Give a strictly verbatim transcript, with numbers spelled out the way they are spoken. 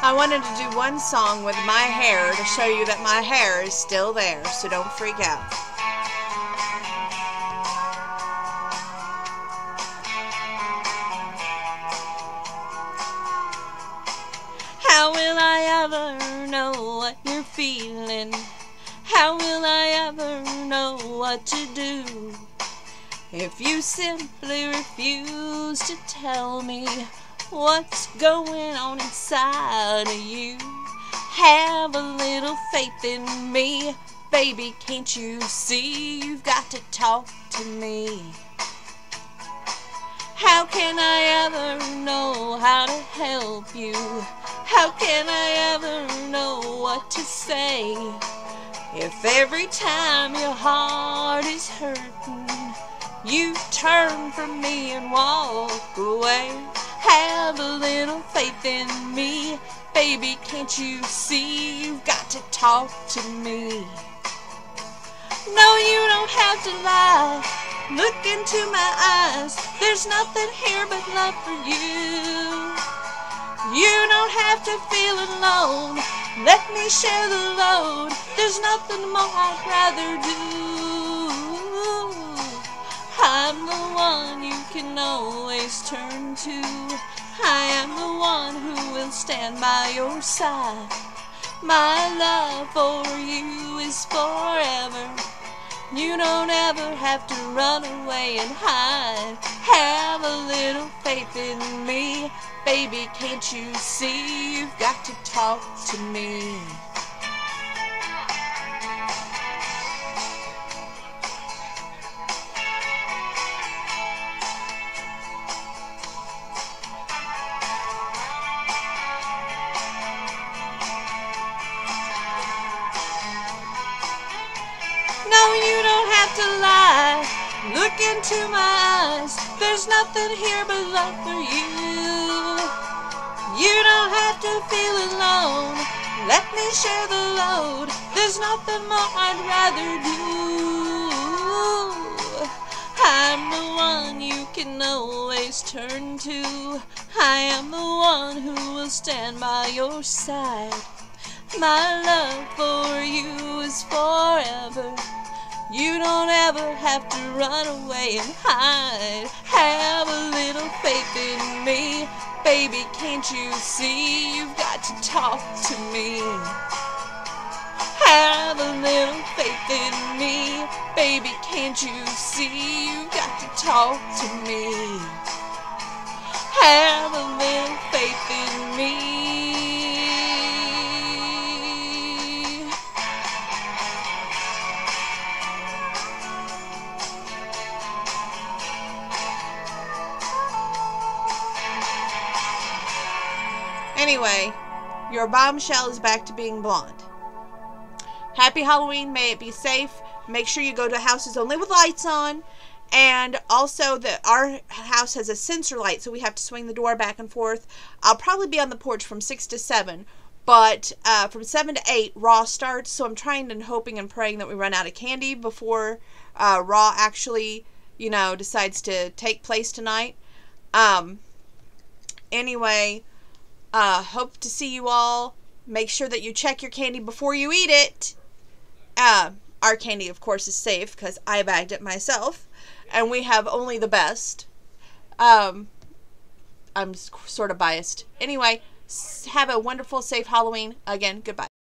I wanted to do one song with my hair to show you that my hair is still there, so don't freak out. How will I ever know what you're feeling? How will I ever know what to do if you simply refuse to tell me what's going on inside of you? Have a little faith in me, baby, can't you see? You've got to talk to me. How can I ever know how to help you? How can I ever know what to say if every time your heart is hurting you turn from me and walk away? Have a little faith in me, baby, can't you see? You've got to talk to me. No, you don't have to lie. Look into my eyes. There's nothing here but love for you. You don't have to feel alone. Let me share the load. There's nothing more I'd rather do. I'm the one you can always turn to. I am the one who will stand by your side. My love for you is forever. You don't ever have to run away and hide. Have a little faith in me, baby, can't you see? You've got to talk to me. No, you don't have to lie. Look into my eyes. There's nothing here but love for you. You don't have to feel alone. Let me share the load. There's nothing more I'd rather do. I'm the one you can always turn to. I am the one who will stand by your side. My love for you is forever. You don't ever have to run away and hide. Have a little faith in me, baby, can't you see? You've got to talk to me. Have a little faith in me, baby, can't you see? You've got to talk to me. Have a little faith in me. Anyway, your bombshell is back to being blonde. Happy Halloween. May it be safe. Make sure you go to houses only with lights on. And also, that our house has a sensor light, so we have to swing the door back and forth. I'll probably be on the porch from six to seven. But uh, from seven to eight, Raw starts. So I'm trying and hoping and praying that we run out of candy before uh, Raw actually, you know, decides to take place tonight. Um, anyway... Uh, hope to see you all. Make sure that you check your candy before you eat it. Uh, our candy, of course, is safe because I bagged it myself. And we have only the best. Um, I'm sort of biased. Anyway, have a wonderful, safe Halloween. Again, goodbye.